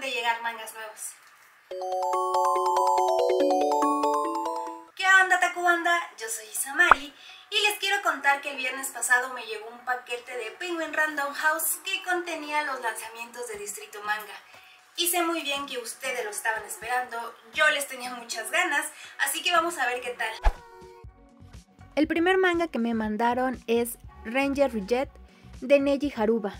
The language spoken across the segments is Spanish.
de llegar mangas nuevos. ¿Qué onda, Tacubanda? Yo soy Isamari y les quiero contar que el viernes pasado me llegó un paquete de Penguin Random House que contenía los lanzamientos de Distrito Manga. Y sé muy bien que ustedes lo estaban esperando, yo les tenía muchas ganas, así que vamos a ver qué tal. El primer manga que me mandaron es Ranger Reject de Neji Haruba.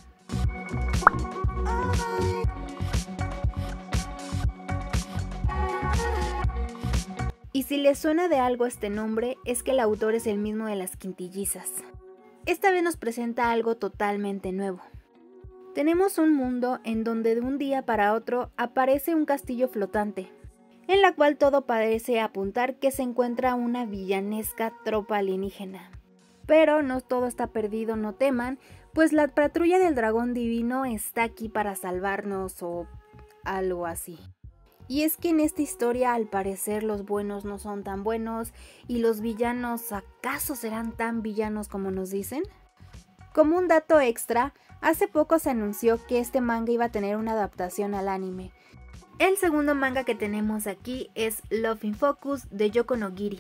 Y si les suena de algo este nombre, es que el autor es el mismo de Las Quintillizas. Esta vez nos presenta algo totalmente nuevo. Tenemos un mundo en donde de un día para otro aparece un castillo flotante, en la cual todo parece apuntar que se encuentra una villanesca tropa alienígena. Pero no todo está perdido, no teman, pues la patrulla del dragón divino está aquí para salvarnos o algo así. Y es que en esta historia al parecer los buenos no son tan buenos y los villanos ¿acaso serán tan villanos como nos dicen? Como un dato extra, hace poco se anunció que este manga iba a tener una adaptación al anime. El segundo manga que tenemos aquí es Love in Focus de Yoko no Giri.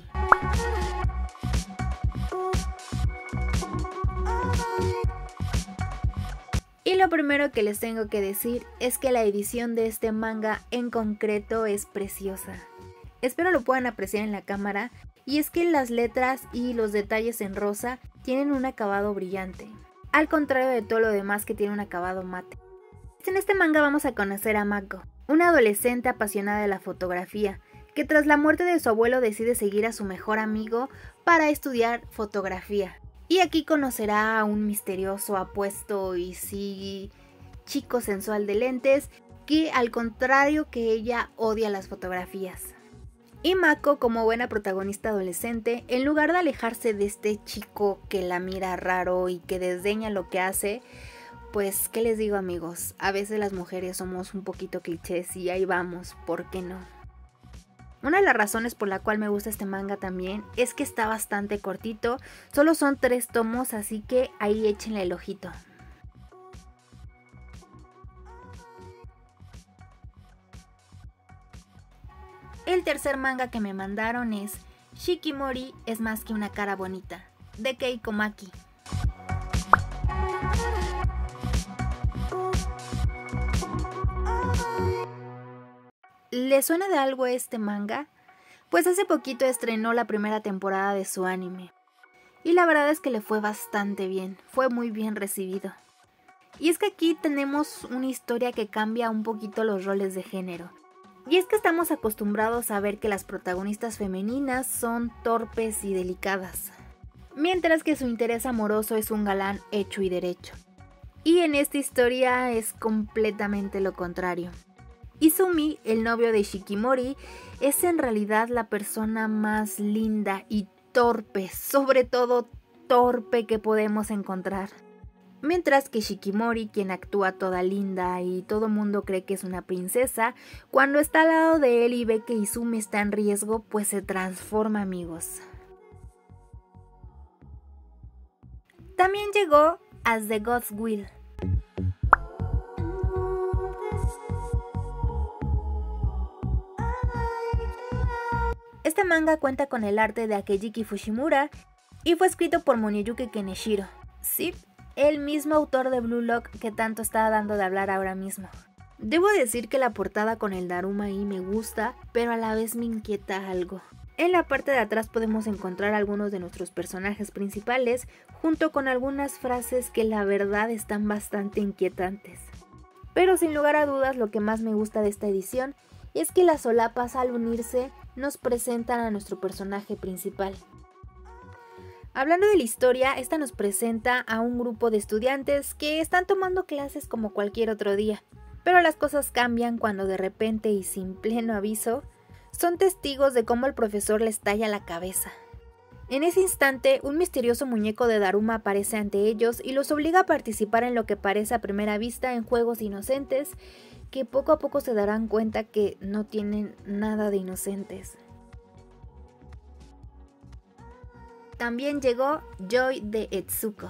Y lo primero que les tengo que decir es que la edición de este manga en concreto es preciosa. Espero lo puedan apreciar en la cámara, y es que las letras y los detalles en rosa tienen un acabado brillante, al contrario de todo lo demás que tiene un acabado mate. En este manga vamos a conocer a Mako, una adolescente apasionada de la fotografía, que tras la muerte de su abuelo decide seguir a su mejor amigo para estudiar fotografía. Y aquí conocerá a un misterioso, apuesto y sí, chico sensual de lentes, que al contrario que ella odia las fotografías. Y Mako, como buena protagonista adolescente, en lugar de alejarse de este chico que la mira raro y que desdeña lo que hace, pues, ¿qué les digo, amigos? A veces las mujeres somos un poquito clichés y ahí vamos, ¿por qué no? Una de las razones por la cual me gusta este manga también es que está bastante cortito, solo son 3 tomos, así que ahí échenle el ojito. El tercer manga que me mandaron es Shikimori es más que una cara bonita, de Keiko Maki. ¿Les suena de algo este manga? Pues hace poquito estrenó la primera temporada de su anime. Y la verdad es que le fue bastante bien, fue muy bien recibido. Y es que aquí tenemos una historia que cambia un poquito los roles de género. Y es que estamos acostumbrados a ver que las protagonistas femeninas son torpes y delicadas, mientras que su interés amoroso es un galán hecho y derecho. Y en esta historia es completamente lo contrario. Izumi, el novio de Shikimori, es en realidad la persona más linda y torpe, sobre todo torpe, que podemos encontrar. Mientras que Shikimori, quien actúa toda linda y todo mundo cree que es una princesa, cuando está al lado de él y ve que Izumi está en riesgo, pues se transforma, amigos. También llegó As the Gods Will. Este manga cuenta con el arte de Akejiki Fushimura y fue escrito por Moneyuki Keneshiro. Sí, el mismo autor de Blue Lock que tanto está dando de hablar ahora mismo. Debo decir que la portada con el Daruma ahí me gusta, pero a la vez me inquieta algo. En la parte de atrás podemos encontrar algunos de nuestros personajes principales, junto con algunas frases que la verdad están bastante inquietantes. Pero sin lugar a dudas, lo que más me gusta de esta edición es que las solapas al unirse nos presentan a nuestro personaje principal. Hablando de la historia, esta nos presenta a un grupo de estudiantes que están tomando clases como cualquier otro día, pero las cosas cambian cuando de repente y sin pleno aviso, son testigos de cómo el profesor les talla la cabeza. En ese instante, un misterioso muñeco de Daruma aparece ante ellos y los obliga a participar en lo que parece a primera vista en juegos inocentes, que poco a poco se darán cuenta que no tienen nada de inocentes. También llegó Joy de Etsuko.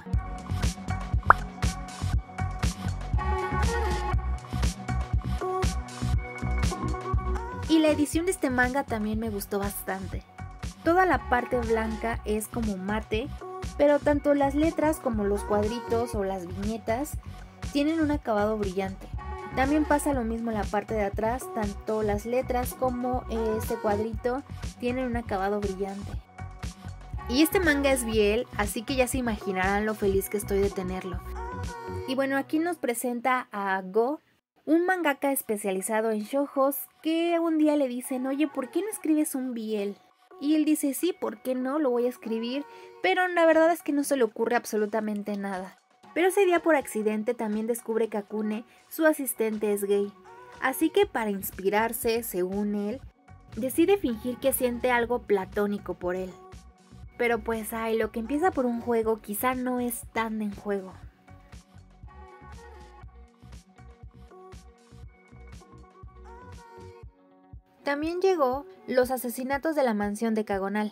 y la edición de este manga también me gustó bastante. Toda la parte blanca es como mate, pero tanto las letras como los cuadritos o las viñetas tienen un acabado brillante. También pasa lo mismo en la parte de atrás, tanto las letras como este cuadrito tienen un acabado brillante. Y este manga es BL, así que ya se imaginarán lo feliz que estoy de tenerlo. Y bueno, aquí nos presenta a Go, un mangaka especializado en shoujos, que un día le dicen, oye, ¿por qué no escribes un BL? Y él dice, sí, ¿por qué no? Lo voy a escribir, pero la verdad es que no se le ocurre absolutamente nada. Pero ese día por accidente también descubre que Akune, su asistente, es gay. Así que para inspirarse, según él, decide fingir que siente algo platónico por él. Pero pues lo que empieza por un juego quizá no es tan en juego. También llegó Los asesinatos de la mansión de Cagonal.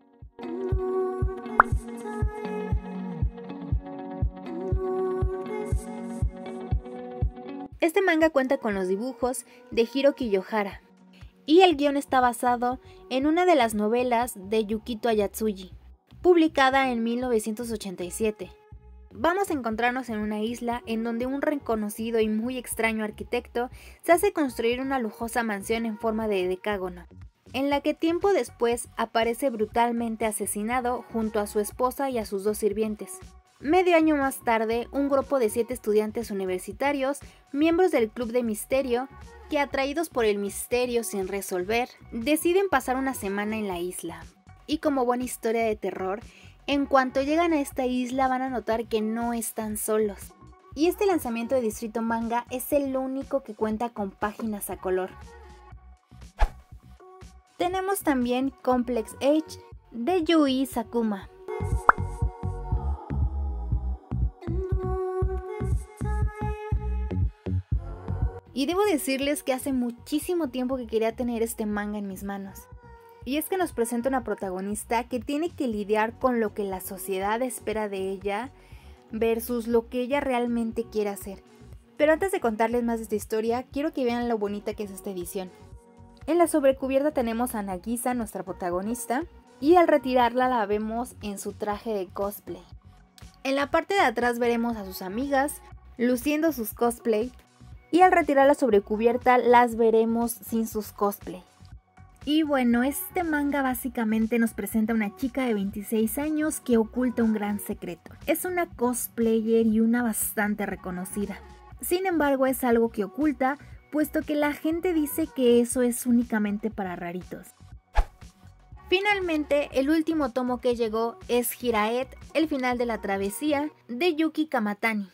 Este manga cuenta con los dibujos de Hiro Kiyohara y el guión está basado en una de las novelas de Yukito Ayatsuji, publicada en 1987. Vamos a encontrarnos en una isla en donde un reconocido y muy extraño arquitecto se hace construir una lujosa mansión en forma de decágono, en la que tiempo después aparece brutalmente asesinado junto a su esposa y a sus 2 sirvientes. Medio año más tarde, un grupo de 7 estudiantes universitarios, miembros del Club de Misterio, que atraídos por el misterio sin resolver, deciden pasar una semana en la isla. Y como buena historia de terror, en cuanto llegan a esta isla van a notar que no están solos. Y este lanzamiento de Distrito Manga es el único que cuenta con páginas a color. Tenemos también Complex H de Yui Sakuma. Y debo decirles que hace muchísimo tiempo que quería tener este manga en mis manos. Y es que nos presenta una protagonista que tiene que lidiar con lo que la sociedad espera de ella versus lo que ella realmente quiere hacer. Pero antes de contarles más de esta historia, quiero que vean lo bonita que es esta edición. En la sobrecubierta tenemos a Nagisa, nuestra protagonista, y al retirarla la vemos en su traje de cosplay. En la parte de atrás veremos a sus amigas luciendo sus cosplay, y al retirar la sobrecubierta las veremos sin sus cosplay. Y bueno, este manga básicamente nos presenta a una chica de 26 años que oculta un gran secreto. Es una cosplayer y una bastante reconocida. Sin embargo, es algo que oculta, puesto que la gente dice que eso es únicamente para raritos. Finalmente, el último tomo que llegó es Hiraet, el final de la travesía, de Yuki Kamatani.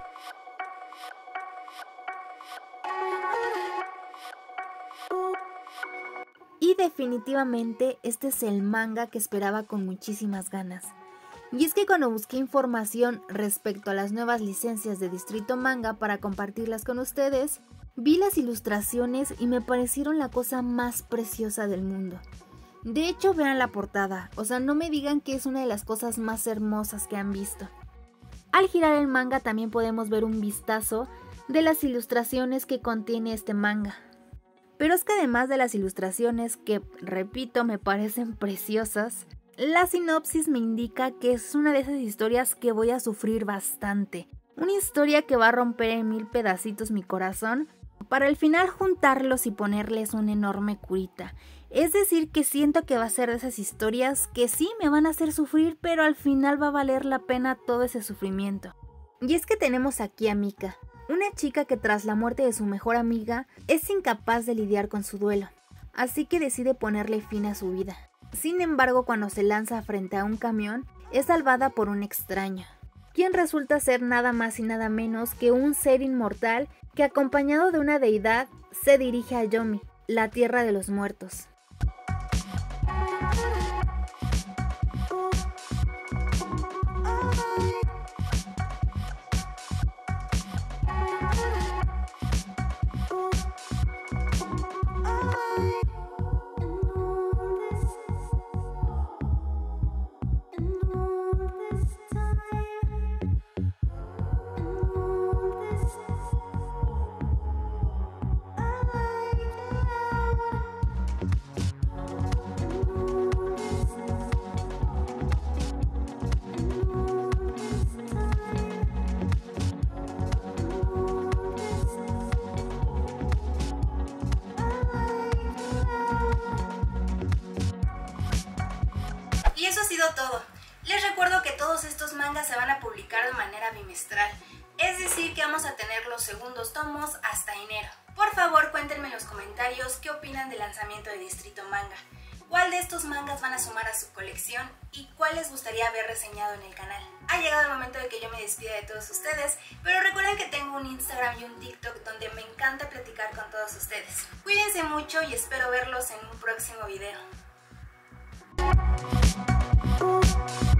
Y definitivamente este es el manga que esperaba con muchísimas ganas. Y es que cuando busqué información respecto a las nuevas licencias de Distrito Manga para compartirlas con ustedes, vi las ilustraciones y me parecieron la cosa más preciosa del mundo. De hecho, vean la portada, o sea, no me digan que es una de las cosas más hermosas que han visto. Al girar el manga también podemos ver un vistazo de las ilustraciones que contiene este manga. Pero es que además de las ilustraciones, que repito me parecen preciosas, la sinopsis me indica que es una de esas historias que voy a sufrir bastante. Una historia que va a romper en 1000 pedacitos mi corazón, para al final juntarlos y ponerles una enorme curita. Es decir, que siento que va a ser de esas historias que sí me van a hacer sufrir, pero al final va a valer la pena todo ese sufrimiento. Y es que tenemos aquí a Mika, una chica que tras la muerte de su mejor amiga es incapaz de lidiar con su duelo, así que decide ponerle fin a su vida. Sin embargo, cuando se lanza frente a un camión, es salvada por un extraño, quien resulta ser nada más y nada menos que un ser inmortal que, acompañado de una deidad, se dirige a Yomi, la tierra de los muertos. sido todo. Les recuerdo que todos estos mangas se van a publicar de manera bimestral, es decir que vamos a tener los segundos tomos hasta enero. Por favor, cuéntenme en los comentarios qué opinan del lanzamiento de Distrito Manga. ¿Cuál de estos mangas van a sumar a su colección y cuál les gustaría ver reseñado en el canal? Ha llegado el momento de que yo me despida de todos ustedes, pero recuerden que tengo un Instagram y un TikTok donde me encanta platicar con todos ustedes. Cuídense mucho y espero verlos en un próximo video.